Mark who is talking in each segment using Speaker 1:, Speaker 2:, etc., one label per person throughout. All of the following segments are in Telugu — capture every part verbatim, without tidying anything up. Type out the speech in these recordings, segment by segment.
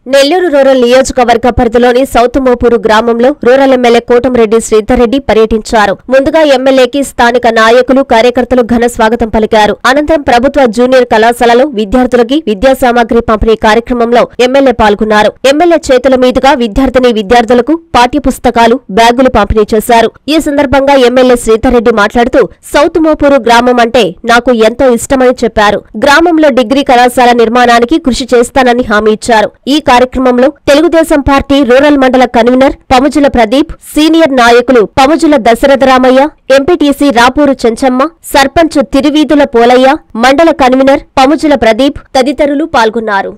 Speaker 1: నెల్లూరు రూరల్ నియోజకవర్గ పరిధిలోని సౌత్ మోపూరు గ్రామంలో రూరల్ ఎమ్మెల్యే కోటంరెడ్డి శ్రీధర్రెడ్డి పర్యటించారు. ముందుగా ఎమ్మెల్యేకి స్థానిక నాయకులు, కార్యకర్తలు ఘన స్వాగతం పలికారు. అనంతరం ప్రభుత్వ జూనియర్ కళాశాలలో విద్యార్థులకి విద్యా సామాగ్రి పంపిణీ కార్యక్రమంలో ఎమ్మెల్యే పాల్గొన్నారు. ఎమ్మెల్యే చేతుల మీదుగా విద్యార్థిని విద్యార్థులకు పాఠ్య పుస్తకాలు, బ్యాగులు పంపిణీ చేశారు. ఈ సందర్భంగా ఎమ్మెల్యే శ్రీధర్రెడ్డి మాట్లాడుతూ సౌత్ మోపూరు గ్రామం అంటే నాకు ఎంతో ఇష్టమని చెప్పారు. గ్రామంలో డిగ్రీ కళాశాల నిర్మాణానికి కృషి చేస్తానని హామీ ఇచ్చారు. ఈ కార్యక్రమంలో తెలుగుదేశం పార్టీ రూరల్ మండల కన్వీనర్ పముజుల ప్రదీప్, సీనియర్ నాయకులు పముజుల దశరథరామయ్య, ఎంపీటీసీ రాపూరు చెంచమ్మ, సర్పంచ్ తిరువీధుల పోలయ్య, మండల కన్వీనర్ పముజుల ప్రదీప్ తదితరులు పాల్గొన్నారు.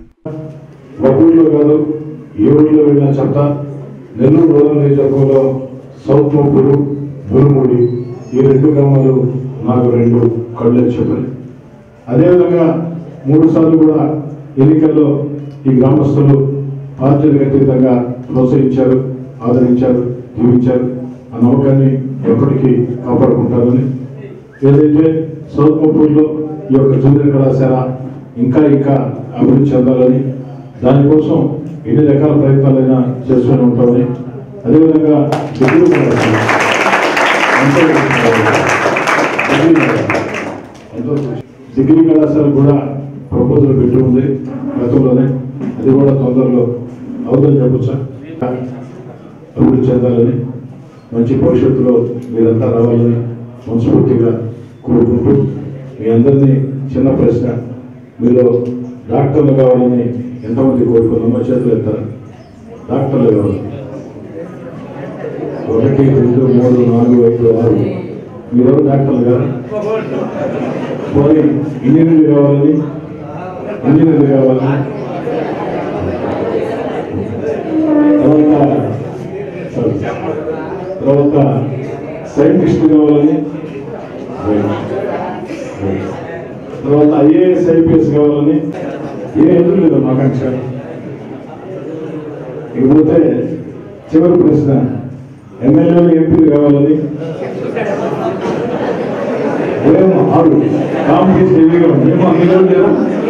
Speaker 2: అదేవిధంగా మూడు సార్లు కూడా ఎన్నికల్లో ఈ గ్రామస్తులు పార్టీలకు అతీతంగా ప్రోత్సహించారు, ఆదరించారు, జీవించారు. ఆ నమ్మకాన్ని ఎప్పటికీ కాపాడుకుంటారని, ఏదైతే సౌత్ మోపూర్లో ఈ యొక్క జూనియర్ కళాశాల ఇంకా ఇంకా అభివృద్ధి చెందాలని, దానికోసం ఎన్ని రకాల ప్రయత్నాలైనా చేస్తూనే ఉంటామని, అదేవిధంగా డిగ్రీ కళాశాల ఎంతో డిగ్రీ కళాశాల కూడా ప్రపోజల్ పెట్టి ఉంది గతంలోనే. అది కూడా తొందరలో అవుదని చెప్పొచ్చా, అభివృద్ధి చెందాలని, మంచి భవిష్యత్తులో మీరంతా రావాలని మనస్ఫూర్తిగా కోరుకుంటూ, మీ అందరినీ చిన్న ప్రశ్న, మీరు డాక్టర్లు కావాలని ఎంతమంది కోరుకున్నామో చేతులు ఎత్తారు. డాక్టర్లు కావాలి. ఒకటి, రెండు, మూడు, నాలుగు, ఐదు, ఆరు. మీరు డాక్టర్లు కాదు. పోనీ ఇంజనీర్లు కావాలని ఇంజనీర్లు కావాలని తర్వాత తర్వాత సైంటిస్ట్ కావాలని, తర్వాత ఐఏఎస్ ఐపీఎస్ కావాలని, ఏ ఎదురు లేదు ఆకాంక్ష. ఇకపోతే చివరి ప్రశ్న, ఎమ్మెల్యేలు, ఎంపీలు కావాలని. ఏమో ఆరు కాంపిటీషన్ హెవీగా ఉంది. ఏమో అందులో లేదా?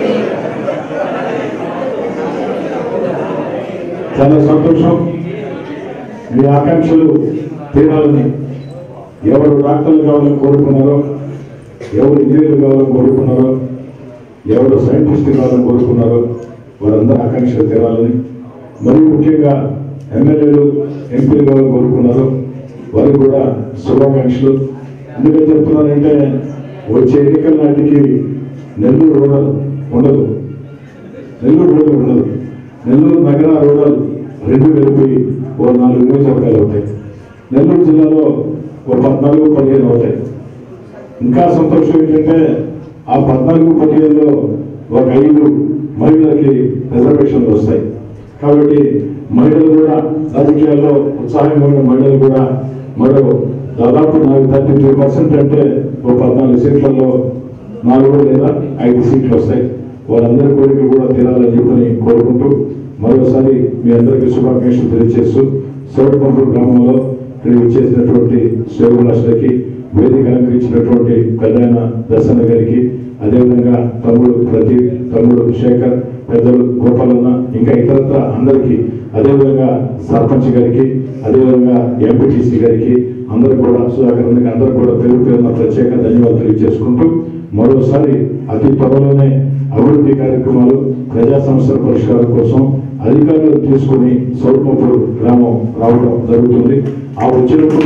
Speaker 2: చాలా సంతోషం. మీ ఆకాంక్షలు తీరాలని, ఎవరు డాక్టర్లు కావాలని కోరుకున్నారో, ఎవరు ఇంజనీర్లు కావాలని కోరుకున్నారో, ఎవరు సైంటిస్ట్ కావాలని కోరుకున్నారో వారందరూ ఆకాంక్షలు తీరాలని, మరియు ముఖ్యంగా ఎమ్మెల్యేలు, ఎంపీలు కావాలని కోరుకున్నారో వారికి కూడా శుభాకాంక్షలు. ఎందుకంటే చెప్తున్నానంటే, వచ్చే ఎన్నికల నాటికి నెల్లూరు రూరల్ ఉండదు, నెల్లూరు రూరల్ ఉండదు. నెల్లూరు నగర రూరల్ రెండు కలిపి ఓ నాలుగు నియోజకవర్గాలు అవుతాయి. నెల్లూరు జిల్లాలో ఓ పద్నాలుగు పదిహేను అవుతాయి. ఇంకా సంతోషం ఏంటంటే, ఆ పద్నాలుగు పదిహేనులో ఒక ఐదు మహిళలకి రిజర్వేషన్లు వస్తాయి. కాబట్టి మహిళలు కూడా రాజకీయాల్లో ఉత్సాహంగా ఉన్న మహిళలు కూడా మరో దాదాపు నాలుగు థర్టీ త్రీ పర్సెంట్ అంటే ఓ పద్నాలుగు సీట్లలో నాలుగు లేదా ఐదు సీట్లు వస్తాయి. వారందరి కోరికలు కూడా తీరాలని చెప్పని కోరుకుంటూ, మరోసారి మీ అందరికీ శుభాకాంక్షలు తెలియజేస్తూ, సౌత్ మోపూరు గ్రామంలో ఇక్కడ ఇచ్చేసినటువంటి శ్రేయోభిలాషులకి, వేదిక అలంకరించినటువంటి పెద్దయిన దర్శన గారికి, అదేవిధంగా తమ్ముడు ప్రదీప్, తమ్ముడు శేఖర్, పెద్దలు గోపాలన్న, ఇంకా ఇతరత్ర అందరికీ, అదేవిధంగా సర్పంచ్ గారికి, అదేవిధంగా ఎంపీటీసీ గారికి, అందరూ కూడా సుధాకర్ అందరూ కూడా పేరు పేరున ప్రత్యేక ధన్యవాదాలు తెలియజేసుకుంటూ, మరోసారి అతి త్వరలోనే అభివృద్ధి కార్యక్రమాలు, ప్రజా సమస్యల పరిష్కారం కోసం అధికారులు తీసుకుని సౌత్ మోపూరు గ్రామం రావడం జరుగుతుంది. ఆ వచ్చినప్పుడు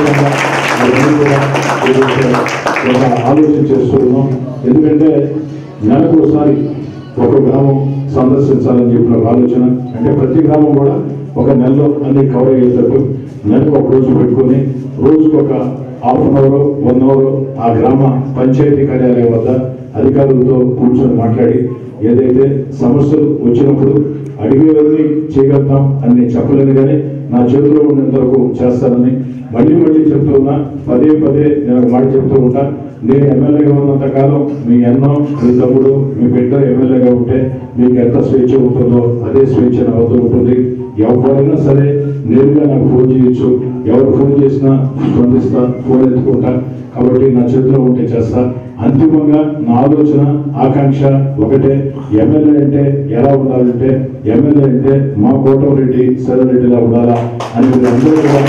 Speaker 2: ఆలోచన చేస్తున్నాం. ఎందుకంటే నెలకు ఒకసారి ఒక గ్రామం సందర్శించాలని చెప్పిన ఆలోచన. అంటే ప్రతి గ్రామం కూడా ఒక నెలలో అన్ని కవర్ అయ్యేటట్టు నెలకు ఒక రోజు పెట్టుకొని, రోజుకు ఒక half an hour one hour ఆ గ్రామ పంచాయతీ కార్యాలయం వద్ద అధికారులతో కూర్చొని మాట్లాడి, ఏదైతే సమస్యలు వచ్చినప్పుడు అడిగేవన్నీ చేయగలుగుతాం అని నేను చెప్పలేను, కానీ నా చేతిలో ఉన్నంత వరకు చేస్తానని మళ్ళీ మళ్ళీ చెప్తూ ఉన్నా. పదే పదే నేను మాట చెప్తూ ఉంటా, నేను ఎమ్మెల్యేగా ఉన్నంత కాలం మీ అన్నం, మీ తమ్ముడు, మీ బిడ్డ ఎమ్మెల్యేగా ఉంటే మీకు ఎంత స్వేచ్ఛ ఉంటుందో అదే స్వేచ్ఛ అవుతూ ఉంటుంది. ఎవరైనా సరే నేరుగా నాకు ఫోన్ చేయొచ్చు. ఎవరు ఫోన్ చేసినా స్పందిస్తా, ఫోన్ ఎత్తుకుంటా. కాబట్టి నా చేతిలో ఉంటే చేస్తా. అంతిమంగా నా ఆలోచన, ఆకాంక్ష ఒకటే. ఎమ్మెల్యే అంటే ఎలా ఉండాలంటే, ఎమ్మెల్యే అంటే మా కోటమిరెడ్డి సర్వరెడ్డిలా ఉండాలా అని మీరు అందరూ కూడా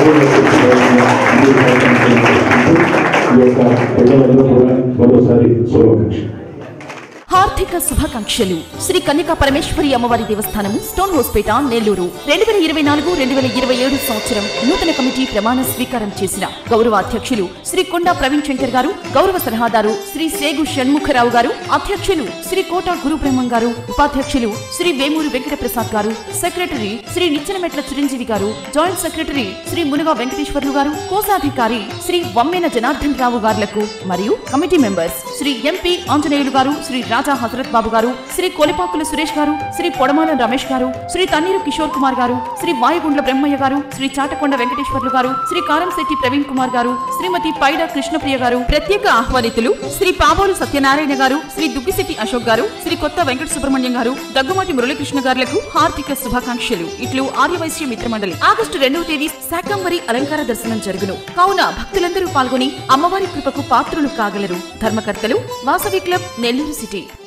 Speaker 2: ఈ యొక్క ప్రజలందరూ కూడా మరోసారి శుభాకాంక్ష.
Speaker 3: హార్దిక శుభాకాంక్షలు. శ్రీ కన్యకా పరమేశ్వరి అమ్మవారి దేవస్థానం, స్టోన్ హౌస్పేట, నెల్లూరు. రెండు వేల ఇరవై నాలుగు రెండు వేల ఇరవై ఏడు సంవత్సరం నూతన కమిటీ ప్రమాణ స్వీకారం చేసిన గౌరవ అధ్యక్షులు శ్రీ కొండా ప్రవీణ్ శంకర్ గారు, గౌరవ సలహాదారు శ్రీ సేగు షణ్ముఖరావు గారు, అధ్యక్షులు శ్రీ కోట గురుబ్రహ్మం గారు, ఉపాధ్యక్షులు శ్రీ వేమూరు వెంకట ప్రసాద్ గారు, secretary Shri Nichenametla Chiranjeevi garu, joint secretary Shri Munuga Venkateswarlu garu, కోశాధికారి శ్రీ వమ్మెన జనార్దన్ రావు గారులకు మరియు committee members Shri MP Anjaneyulu garu, Shri రాజా హజరత్ బాబు గారు, శ్రీ కొలిపాకుల సురేష్ గారు, శ్రీ పొడమాల రమేష్ గారు, శ్రీ తన్నీరు కిషోర్ కుమార్ గారు, శ్రీ వాయుగుండ్ల బ్రహ్మయ్య గారు, శ్రీ చాటకొండ వెంకటేశ్వర్లు గారు, శ్రీ కారంశెట్టి ప్రవీణ్ కుమార్ గారు, శ్రీమతి పైడ కృష్ణప్రియ గారు, ప్రత్యేక ఆహ్వానితులు శ్రీ పాబోలు సత్యనారాయణ గారు, శ్రీ దుగ్గిశెట్టి అశోక్ గారు, శ్రీ కొత్త వెంకట సుబ్రహ్మణ్యం గారు, దగ్గుమాటి మురళీకృష్ణ గారులకు హార్దిక శుభాకాంక్షలు. ఇట్లు ఆర్యవైశ్య మిత్రమండలి. ఆగస్టు రెండవ తేదీ శాకంబరి అలంకార దర్శనం జరుగును. కావున భక్తులందరూ పాల్గొని అమ్మవారి కృపకు పాత్రులు కాగలరు. ధర్మకర్తలు వాసవి క్లబ్, నెల్లూరు సిటీ.